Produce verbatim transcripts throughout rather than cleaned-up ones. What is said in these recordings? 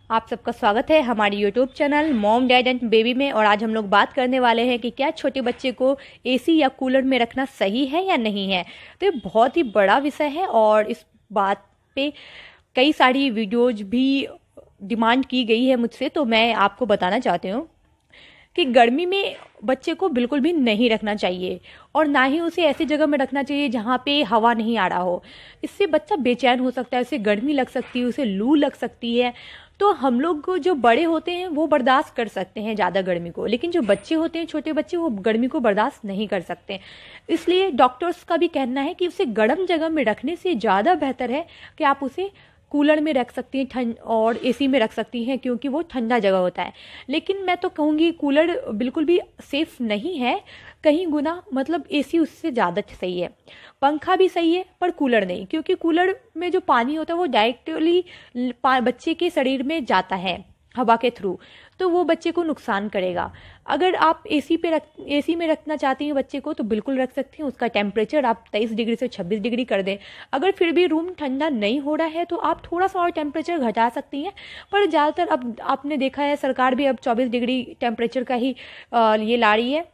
आप सबका स्वागत है हमारे YouTube channel mom dad and baby में। और आज हम लोग बात करने वाले हैं कि क्या छोटे बच्चे को एसी या कूलर में रखना सही है या नहीं है। तो ये बहुत ही बड़ा विषय है और इस बात पे कई सारी वीडियोज भी डिमांड की गई है मुझसे। तो मैं आपको बताना चाहती हूँ कि गर्मी में बच्चे को बिल्कुल भी नहीं रखना चाहिए और ना ही उसे ऐसी जगह में रखना चाहिए जहाँ पे हवा नहीं आ रहा हो। इससे बच्चा बेचैन हो सकता है, उसे गर्मी लग सकती है, उसे लू लग सकती है। तो हम लोग जो बड़े होते हैं वो बर्दाश्त कर सकते हैं ज़्यादा गर्मी को, लेकिन जो बच्चे होते हैं, छोटे बच्चे, वो गर्मी को बर्दाश्त नहीं कर सकते। इसलिए डॉक्टर्स का भी कहना है कि उसे गर्म जगह में रखने से ज़्यादा बेहतर है कि आप उसे कूलर में रख सकती हैं ठंड और एसी में रख सकती हैं, क्योंकि वो ठंडा जगह होता है। लेकिन मैं तो कहूँगी कूलर बिल्कुल भी सेफ़ नहीं है, कहीं गुना मतलब एसी उससे ज़्यादा सही है। पंखा भी सही है पर कूलर नहीं, क्योंकि कूलर में जो पानी होता है वो डायरेक्टली बच्चे के शरीर में जाता है हवा के थ्रू, तो वो बच्चे को नुकसान करेगा। अगर आप एसी पे रख एसी में रखना चाहती हैं बच्चे को तो बिल्कुल रख सकती हैं। उसका टेम्परेचर आप तेईस डिग्री से छब्बीस डिग्री कर दें। अगर फिर भी रूम ठंडा नहीं हो रहा है तो आप थोड़ा सा और टेम्परेचर घटा सकती हैं, पर ज़्यादातर अब आपने देखा है सरकार भी अब चौबीस डिग्री टेम्परेचर का ही ये ला रही है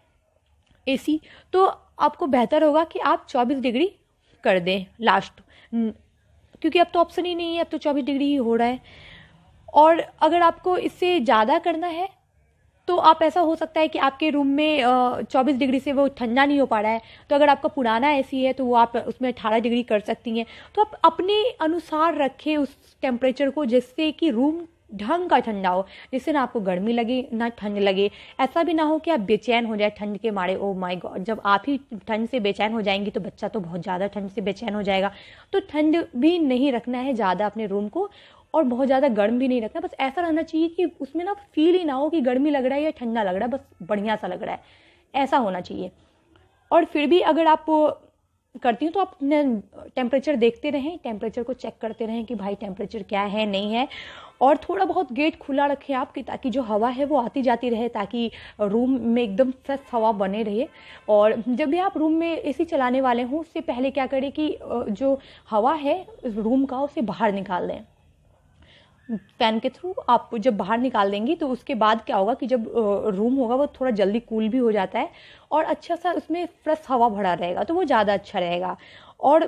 एसी। तो आपको बेहतर होगा कि आप चौबीस डिग्री कर दें लास्ट, क्योंकि अब तो ऑप्शन ही नहीं है, अब तो चौबीस डिग्री ही हो रहा है। और अगर आपको इससे ज़्यादा करना है तो आप ऐसा हो सकता है कि आपके रूम में चौबीस डिग्री से वो ठंडा नहीं हो पा रहा है, तो अगर आपका पुराना एसी है तो वो आप उसमें अठारह डिग्री कर सकती हैं। तो आप अपने अनुसार रखें उस टेम्परेचर को, जिससे कि रूम ढंग का ठंडा हो, जिससे ना आपको गर्मी लगे ना ठंड लगे। ऐसा भी ना हो कि आप बेचैन हो जाए ठंड के मारे। ओ माय गॉड, जब आप ही ठंड से बेचैन हो जाएंगी तो बच्चा तो बहुत ज़्यादा ठंड से बेचैन हो जाएगा। तो ठंड भी नहीं रखना है ज़्यादा अपने रूम को, और बहुत ज़्यादा गर्म भी नहीं रखना। बस ऐसा रहना चाहिए कि उसमें ना फील ही ना हो कि गर्मी लग रहा है या ठंडा लग रहा है, बस बढ़िया सा लग रहा है, ऐसा होना चाहिए। और फिर भी अगर आप करती हूँ तो आप अपने टेम्परेचर देखते रहें, टेम्परेचर को चेक करते रहें कि भाई टेम्परेचर क्या है नहीं है। और थोड़ा बहुत गेट खुला रखें आपकी, ताकि जो हवा है वो आती जाती रहे, ताकि रूम में एकदम फ्रेश हवा बने रहे। और जब भी आप रूम में एसी चलाने वाले हों उससे पहले क्या करें कि जो हवा है रूम का उसे बाहर निकाल दें फैन के थ्रू। आप जब बाहर निकाल देंगी तो उसके बाद क्या होगा कि जब रूम होगा वो थोड़ा जल्दी कूल भी हो जाता है और अच्छा सा उसमें फ्रेश हवा भरा रहेगा, तो वो ज़्यादा अच्छा रहेगा। और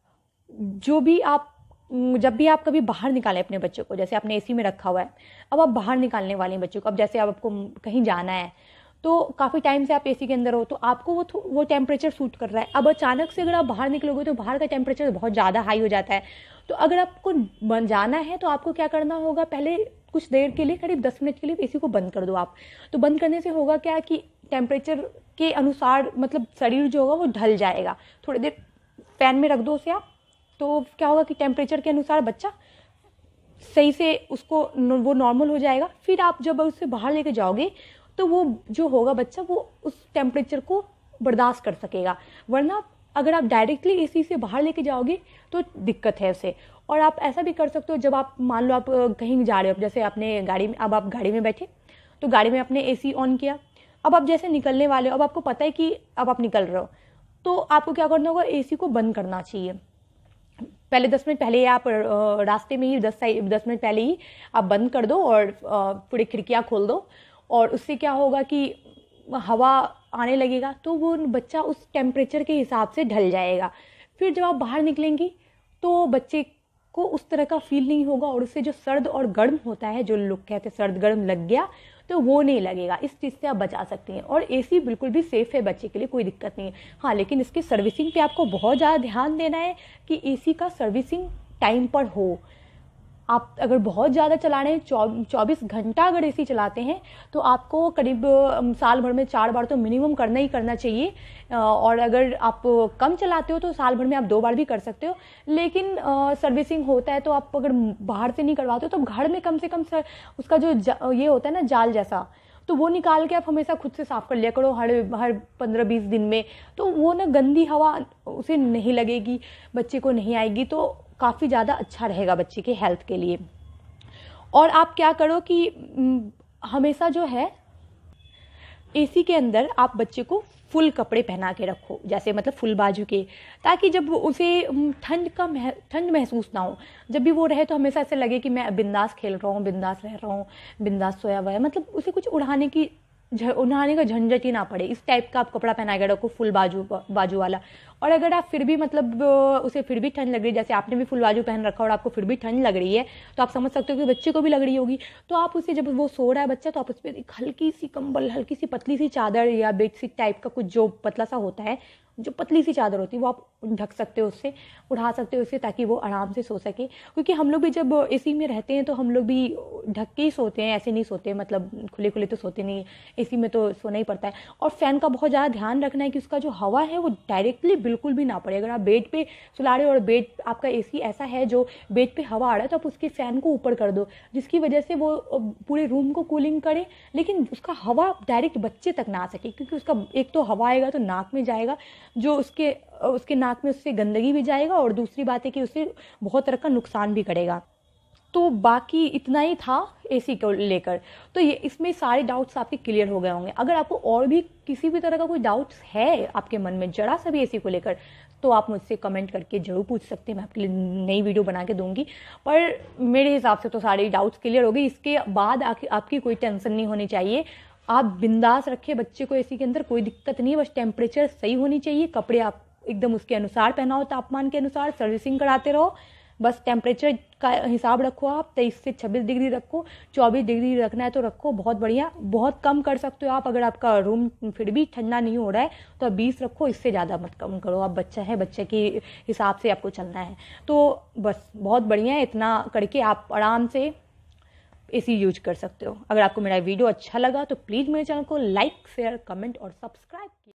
जो भी आप जब भी आप कभी बाहर निकालें अपने बच्चों को, जैसे आपने एसी में रखा हुआ है, अब आप बाहर निकालने वाले हैं बच्चों को, अब जैसे अब आपको कहीं जाना है तो काफ़ी टाइम से आप एसी के अंदर हो तो आपको वो वो टेम्परेचर सूट कर रहा है। अब अचानक से अगर आप बाहर निकलोगे तो बाहर का टेम्परेचर बहुत ज़्यादा हाई हो जाता है। तो अगर आपको बन जाना है तो आपको क्या करना होगा, पहले कुछ देर के लिए, करीब दस मिनट के लिए एसी को बंद कर दो आप। तो बंद करने से होगा क्या कि टेम्परेचर के अनुसार मतलब शरीर जो होगा वो ढल जाएगा। थोड़ी देर फैन में रख दो उसे आप, तो क्या होगा कि टेम्परेचर के अनुसार बच्चा सही से उसको वो नॉर्मल हो जाएगा। फिर आप जब उससे बाहर लेके जाओगे तो वो जो होगा बच्चा वो उस टेम्परेचर को बर्दाश्त कर सकेगा। वरना अगर आप डायरेक्टली एसी से बाहर लेके जाओगे तो दिक्कत है उसे। और आप ऐसा भी कर सकते हो, जब आप मान लो आप कहीं जा रहे हो, जैसे अपने गाड़ी में, अब आप गाड़ी में बैठे तो गाड़ी में आपने एसी ऑन किया, अब आप जैसे निकलने वाले हो, अब आपको पता है कि अब आप निकल रहे हो, तो आपको क्या करना होगा, एसी को बंद करना चाहिए। पहले दस मिनट पहले आप रास्ते में ही दस दस मिनट पहले ही आप बंद कर दो और पूरी खिड़कियाँ खोल दो। और उससे क्या होगा कि हवा आने लगेगा तो वो बच्चा उस टेम्परेचर के हिसाब से ढल जाएगा। फिर जब आप बाहर निकलेंगी तो बच्चे को उस तरह का फील नहीं होगा, और उससे जो सर्द और गर्म होता है, जो लोग कहते हैं सर्द गर्म लग गया, तो वो नहीं लगेगा। इस चीज़ से आप बचा सकती हैं। और एसी बिल्कुल भी सेफ़ है बच्चे के लिए, कोई दिक्कत नहीं है। हाँ, लेकिन इसकी सर्विसिंग पे आपको बहुत ज़्यादा ध्यान देना है कि एसी का सर्विसिंग टाइम पर हो। आप अगर बहुत ज़्यादा चला रहे हैं, चौबीस घंटा अगर एसी चलाते हैं तो आपको करीब साल भर में चार बार तो मिनिमम करना ही करना चाहिए। और अगर आप कम चलाते हो तो साल भर में आप दो बार भी कर सकते हो। लेकिन सर्विसिंग होता है तो आप अगर बाहर से नहीं करवाते हो तो घर में कम से कम सर उसका जो ये होता है ना जाल जैसा, तो वो निकाल के आप हमेशा खुद से साफ़ कर लिया करो हर हर पंद्रह बीस दिन में। तो वो ना गंदी हवा उसे नहीं लगेगी, बच्चे को नहीं आएगी, तो काफ़ी ज़्यादा अच्छा रहेगा बच्चे के हेल्थ के लिए। और आप क्या करो कि हमेशा जो है एसी के अंदर आप बच्चे को फुल कपड़े पहना के रखो, जैसे मतलब फुल बाजू के, ताकि जब उसे ठंड का मह, ठंड महसूस ना हो। जब भी वो रहे तो हमेशा ऐसे लगे कि मैं बिंदास खेल रहा हूँ, बिंदास रह रहा हूँ, बिंदास सोया हुआ है, मतलब उसे कुछ उड़ाने की उड़ाने का झंझट ही ना पड़े। इस टाइप का आप कपड़ा पहना के रखो, फुल बाजू बाजू वाला। और अगर आप फिर भी मतलब उसे फिर भी ठंड लग रही है, जैसे आपने भी फुल बाजू पहन रखा और आपको फिर भी ठंड लग रही है, तो आप समझ सकते हो कि बच्चे को भी लग रही होगी। तो आप उसे, जब वो सो रहा है बच्चा, तो आप उस पर एक हल्की सी कंबल, हल्की सी पतली सी चादर या बेडशीट टाइप का कुछ जो पतला सा होता है, जो पतली सी चादर होती है, वो आप ढक सकते हो उससे, उठा सकते हो उससे, ताकि वो आराम से सो सके। क्योंकि हम लोग भी जब एसी में रहते हैं तो हम लोग भी ढक के ही सोते हैं, ऐसे नहीं सोते, मतलब खुले खुले तो सोते नहीं, एसी में तो सोना ही पड़ता है। और फैन का बहुत ज़्यादा ध्यान रखना है कि उसका जो हवा है वो डायरेक्टली बिल्कुल भी ना पड़े। अगर आप बेड पे सुला रहे हो और बेड आपका एसी ऐसा है जो बेड पे हवा आ रहा है, तो आप उसके फैन को ऊपर कर दो, जिसकी वजह से वो पूरे रूम को कूलिंग करे, लेकिन उसका हवा डायरेक्ट बच्चे तक ना आ सके। क्योंकि उसका एक तो हवा आएगा तो नाक में जाएगा, जो उसके उसके नाक में उससे गंदगी भी जाएगा, और दूसरी बात है कि उससे बहुत तरह का नुकसान भी करेगा। तो बाकी इतना ही था एसी को लेकर। तो ये इसमें सारे डाउट्स आपके क्लियर हो गए होंगे। अगर आपको और भी किसी भी तरह का कोई डाउट्स है आपके मन में जरा सा भी एसी को लेकर, तो आप मुझसे कमेंट करके जरूर पूछ सकते हैं, मैं आपके लिए नई वीडियो बना के दूंगी। पर मेरे हिसाब से तो सारे डाउट्स क्लियर हो गए। इसके बाद आपकी कोई टेंशन नहीं होनी चाहिए। आप बिंदास रखिए बच्चे को एसी के अंदर, कोई दिक्कत नहीं है। बस टेम्परेचर सही होनी चाहिए, कपड़े आप एकदम उसके अनुसार पहनाओ, तापमान के अनुसार, सर्विसिंग कराते रहो। बस टेम्परेचर का हिसाब रखो, आप तेईस से छब्बीस डिग्री रखो, चौबीस डिग्री रखना है तो रखो, बहुत बढ़िया। बहुत कम कर सकते हो आप, अगर आपका रूम फिर भी ठंडा नहीं हो रहा है तो आप बीस रखो, इससे ज़्यादा मत कम करो। आप बच्चा है, बच्चे के हिसाब से आपको चलना है। तो बस बहुत बढ़िया है, इतना करके आप आराम से एसी यूज कर सकते हो। अगर आपको मेरा वीडियो अच्छा लगा तो प्लीज़ मेरे चैनल को लाइक, शेयर, कमेंट और सब्सक्राइब